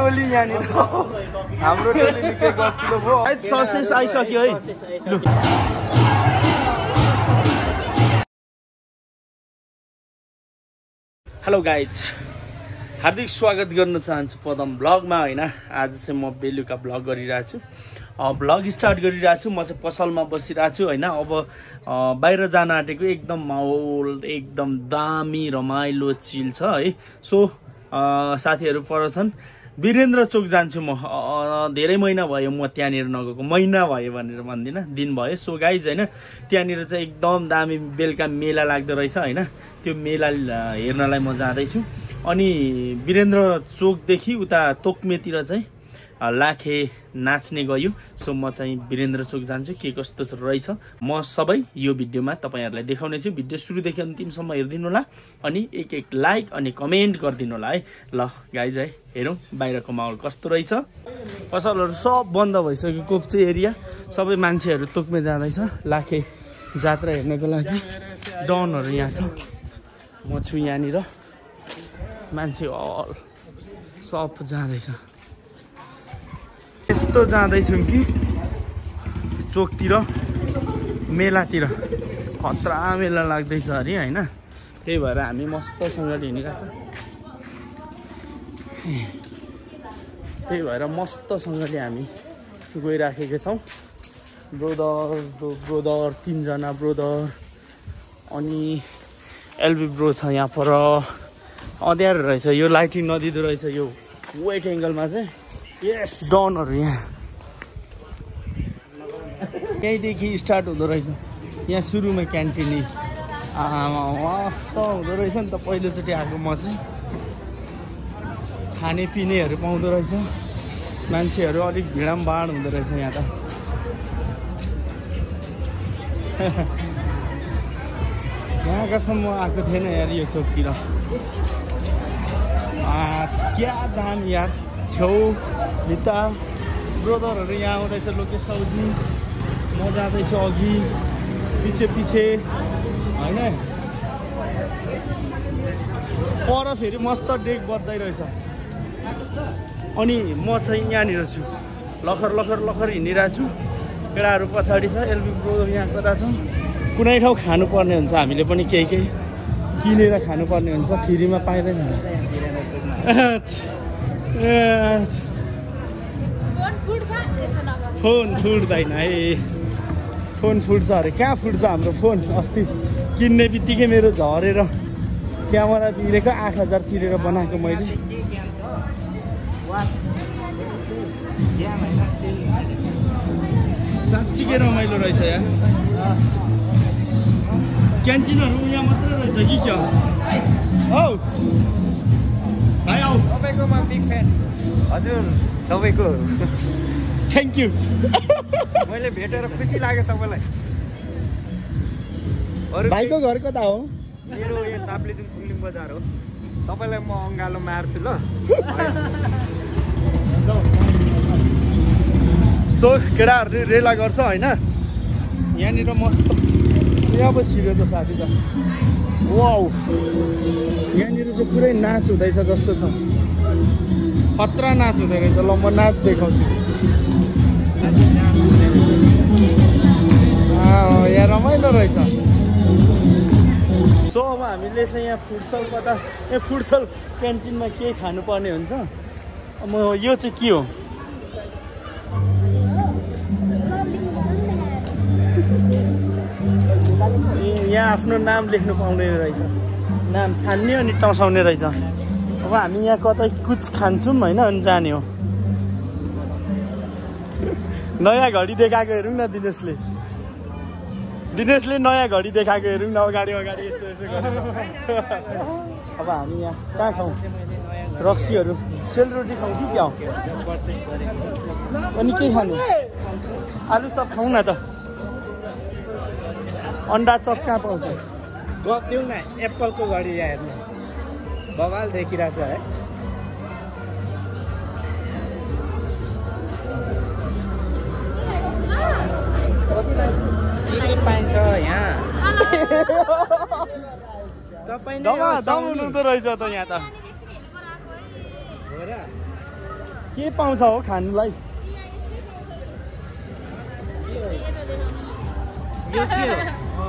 टोली यहाँनिर हाम्रो टोली निकै गफिलो भयो ससेस आइसक्यो है लु हेलो गाइज हार्दिक स्वागत गर्न चाहन्छु पदम ब्लगमा हैन आज चाहिँ म बेलुका ब्लग गरिरहेछु ब्लग स्टार्ट गरिरहेछु म चाहिँ पसलमा बसिरहेछु हैन अब बाहिर जान आटेको एकदम माहौल एकदम दामी रमाइलो चिल छ है सो साथीहरु पर छन् वीरेन्द्र चोक जान्छु म धेरै महिना भयो म त्यहाँनिर नगएको महिना भयो भनेर भन्दिन दिन भयो सो गाइज हैन त्यहाँनिर चाहिँ एकदम दामी बेलुका मेला लाग्दो रहेछ हैन त्यो मेला हेर्नलाई म जाँदै छु अनि वीरेन्द्र चोकदेखि उता तोकमेतिर चाहिँ लाखे नाच्ने गयो सो म चाहिँ वीरेन्द्र चोक जान्छु के कस्तो रहेछ म सबै यो भिडियोमा तपाईहरुलाई देखाउने छु भिडियो सुरुदेखि अन्तिमसम्म हेर्दिनु होला अनि एक एक लाइक अनि कमेन्ट गरिदिनु होला है ल गाइज है हेरौं बाहिरको माहौल कस्तो रहेछ पसलहरु सब बन्द भइसक्यो कोप्चे एरिया सबै मान्छेहरु तोकमे जाँदैछ लाखे जात्रा हेर्नको लागि डनहरु यहाँ छ म छु यहाँनिर मान्छे अल सब जाँदैछ यस्तो जाँदैछौँ कि चोकतिर मेलातिर खतरा मेला लाग्दैछ अरे हैन त्यही भएर हामी मस्तसँगले हिँडिरहेछ त्यही भएर मस्तसँगले हामी गइराखेका छौं ब्रोदर 3 जना ब्रोदर अनि एलबी ब्रो छ यहाँ पर अँध्यारो रहेछ यो लाइटिङ नदिँदो रहेछ यो वेट एंगलमा चाहिँ यस डनहरु यहाँ यहीँदेखि स्टार्ट हुँदो रहेछ यहाँ सुरुमा क्यान्टिन मस्त हुँदो रहेछ नि त पहिलोचोटि आएको म चाहिँ खानेपिनेहरू पाउँदो रहेछ मान्छेहरू अलिक भिडमभाड हुँदो रहेछ यहाँ त यहाँकासम्म आएको थिएन यार यो चोकतिर क्या दाम यार छेउ भित्ता ब्रोदरहरू यहाँ आउँदैछ लोकेश साउजी म जाँदैछु अघि पछि होइन पर फेरि मस्त डेक बज्दै रहेछ अनि म चाहिँ यहाँनिर छु लखर हिँडिरहेको छु केटाहरू पछाडि छ एलबी ब्रो यहाँ कता छ कुनै ठाउँ खानुपर्ने हुन्छ हामीले पनि केही किनेर खानुपर्ने हुन्छ फ्रीमा पाइँदैन फोन फुट्दैन है फोन फुट्छ अरे कहाँ फुट्छ हाम्रो फोन अस्ति किन्ने बित्तिकै मेरो झरेर क्यामेरा तिरेको 8000 तिरेर बनाएको मैले साँच्चीकै रमाइलो रहेछ यार क्यान्टिनहरु यहाँ मात्रै रहेछ कि क्या हौ भाइ आऊ तपाईको म बिग फ्यान हजुर तपाईको थ्यांक यू मैले भेटेर खुसी लाग्यो तपाईलाई भाइको घर कता हो मेरो यो ताप्लेजुङ फुलिङ बजार हो तपाईलाई म अंगालो मार्छु ल सो केटाहरुले रेला गर्छ हैन यहाँनिर मस्त यहाँ पो छिर्यो त साथी त वाउ यहाँनिर चाहिँ पुरै नाच हुँदैछ जस्तो छ खतरा नाच हुँदै रहेछ ल म नाच देखाउँछु यहाँ रमाइलो रहेछ सो अब हामीले चाहिँ यहाँ फुडसल कता फुडसल क्यान्टिनमा के खानुपर्ने हुन्छ म यो चाहिँ के हो यहाँ आफ्नो नाम लेख्नु पाउँदैन रहेछ नाम छान्ने अनि टसाउने रहेछ अब हामी यहाँ कतै कुछ खान्छौँ हैन अनि जाने हो नयाँ घडी देखाएको हेरौँ न दिनेशले नयाँ घडी देखाएको हेरौँ न अगाडि यसो गरेर अब हामी यहाँ कहाँ खाउँ रक्सीहरू सेलरोटी खाउँ कि क्या हो अनि के खानु आलु चप खाउँ न त अंडा चप कहाँ पाउँछ गफ दिउँ न एप्पलको घडी यहाँ हेर्नु बवाल देखिरहेको छ है के पाइन्छ यहाँ दम हुँदो रहेछ त यहाँ त के पाउँछ हो खानुलाई? यो के हो?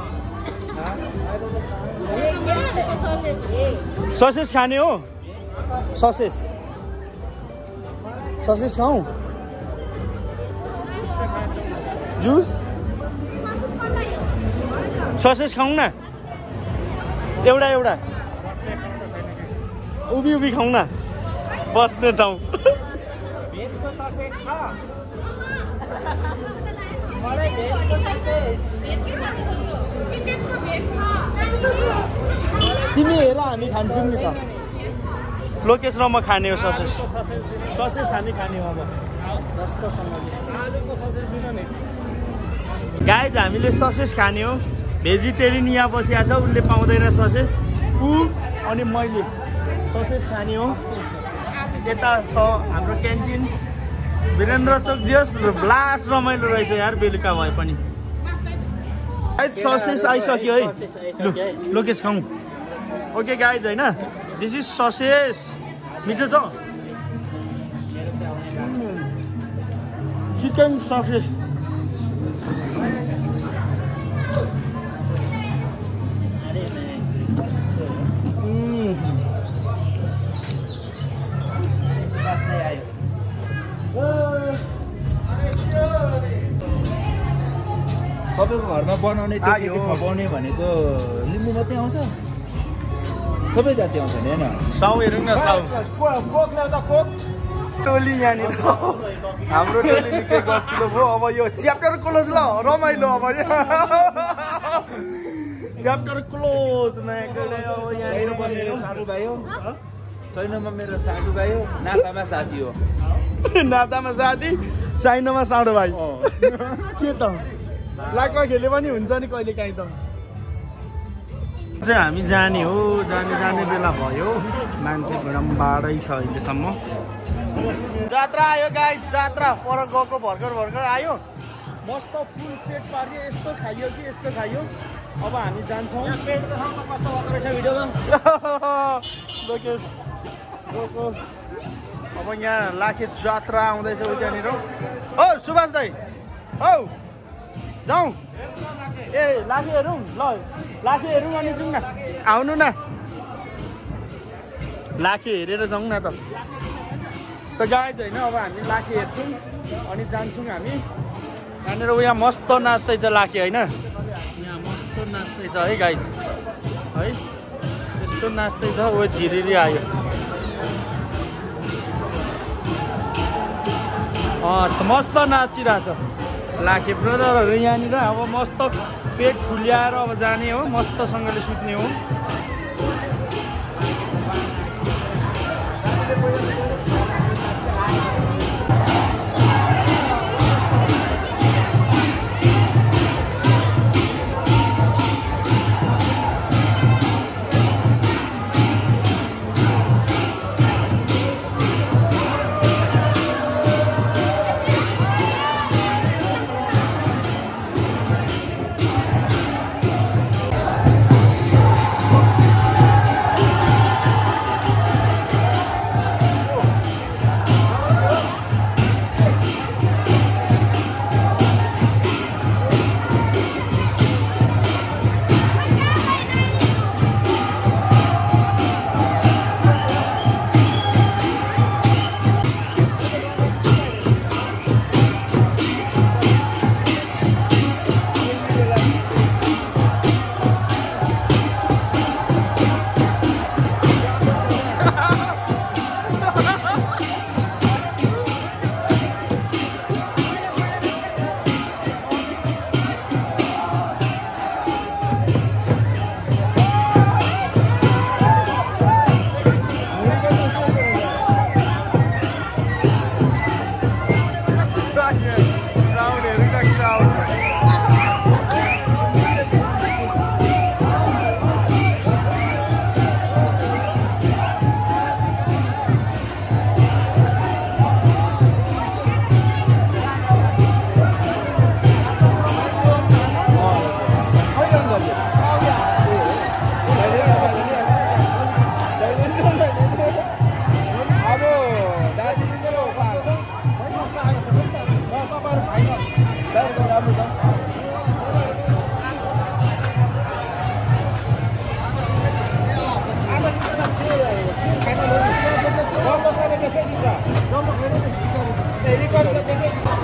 ससेस खाने हो? ससेस ससेस खाऊ? जुस ससेस खाऊ न एउटा एउटा उभि उभि खाऊ न बस्ने ठाउँ भेजको ससेज छ मलाई भेजको ससेज तिमी हेर हामी खान्छौँ नि त लोकेश र म खाने हो ससेस ससेस हामी खाने हो अब जस्तोसँगले आलुको ससेज दिन नि गाइज हामीले ससेस खाने हो भेजिटेरियन यहाँ बसिया छ उसले पाउँदैन ससेस ऊ अनि मैले ससेस खाने हो यता छ हाम्रो क्यान्टिन वीरेन्द्र चोक जियोस् ब्लास्ट रमाइलो रहेछ यार बेलुका भए पनि ससेस आइसक्यो है लु लोकेश खाउँ ओके गाइज होइन दिस इज ससेस मिठो छ चिकन ससेस तपाईँको घरमा बनाउने त्यो के छपाउने भनेको लिम्बू मात्रै आउँछ सबै जाति आउँछ नि होइन साउ हेरौँ न साउ कोक ल्याउँदा कोक टोली यहाँनिर हाम्रो टोली निकै गतिलो भयो अब यो च्याप्टर क्लोज ल रमाइलो अब च्याप्टर क्लोज यहाँनिर बसेर साथीभाइ हो छैनमा मेरो साथीभाइ हो नातामा साथी हो नातामा साथी चाइनामा साँडो भाइ के त लाक्वा खेले पनि हुन्छ नि कहिले काहीँ त चाहिँ हामी जाने हो जाने बेला भयो मान्छे भिडम्बाडै छ अहिलेसम्म जात्रा आयो गाइस जात्रा पर गएको भर्खर आयो मस्त फुल पेट पारियो यस्तो खाइयो कि यस्तो खाइयो अब हामी जान्छौँ लोकेश गएको अब यहाँ लाखे जात्रा आउँदैछ उतानिर हो सुभाष दाई हौ जाउँ ए लाखे हेरौँ ल लाखे हेरौँ अनि जाउँ न आउनु न लाखे हेरेर जाउँ न त सो गाइज होइन अब हामी लाखे हेर्छौँ अनि जान्छौँ हामी यहाँनिर यहाँ मस्त नाच्दैछ लाखे होइन यहाँ मस्त नाच्दैछ है गाइज है यस्तो नाच्दैछ ओ झिरिरी आयो मस्त नाचिरहेछ लाखे ब्रदरहरू यहाँनिर अब मस्त पेट फुल्याएर अब जाने हो मस्तसँगले सुत्ने हो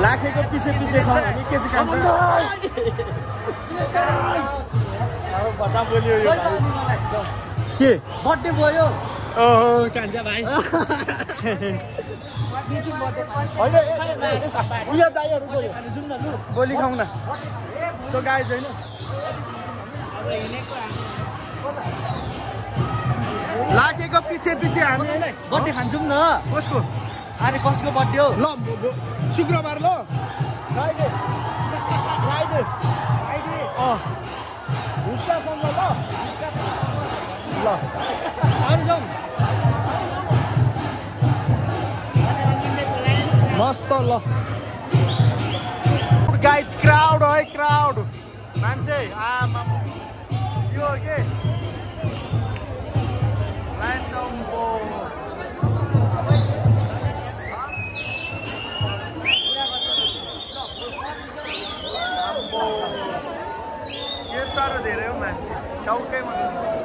लाखेको पछि छ भने के चाहिँ खान्छ बता बोल्यो यो के बर्थडे भयो ओहो कान्छ भाइ होइन उयो दाइहरू गयो जाउँ न लु भोलि खाउँ न सो गाइज होइन लाखेको पछि हामी बर्थडे खान्छौँ न कसको अरे कसको बर्थडे हो ल शुक्रबार ल फ्राइडे हुस्कासँग ल मस्त ल गाइज क्राउड है क्राउड मान्छे आमा यो के के साह्रो धेरै हो मान्छे टाउकै